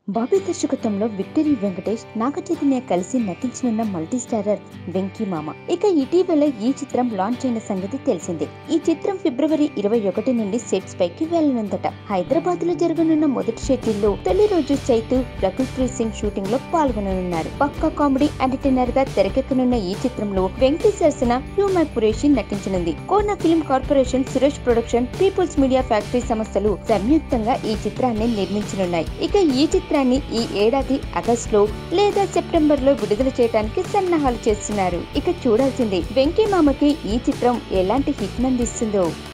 బాబీ దర్శకత్వంలో విక్టరీ వెంకటేష్, నాగ చైతన్య కలిసి నటించనున్న multi starrer Venky మామ. ఇక ఇటీవల ఈ చిత్రం లాంచ్ అయిన సంగతి తెలిసిందే. ఈ చిత్రం ఫిబ్రవరి 21 నుండి సెట్స్ పైకి వెళ్లనుందట. హైదరాబాద్ లో జరగనున్న మొదటి షెడ్యూల్లో తొలి రోజు చైతు, రకుల్ ప్రీత్ సింగ్ షూటింగ్ లో పాల్గొననున్నారు. పక్కా కామెడీ ఎంటర్టైనర్ గా తెరకెక్కనున్న ఈ చిత్రంలో వెంకీ సరసన హ్యూమా ఖురేషి నటించనుంది. Kona Film Corporation, Suresh Production, People's Media Factory సంస్థలు సంయుక్తంగా ఈ చిత్రాన్ని నిర్మించనున్నాయి. ఇక ఈ చిత్రాన్ని ఈ ఏడాది ఆగస్టులో లేదా సెప్టెంబర్ లో విడుదల చేయడానికి సన్నాహాలు చేస్తున్నారు. ఇక చూడాల్సిందే వెంకీ మామకి ఈ చిత్రం ఎలాంటి హిట్ నందిస్తుందో.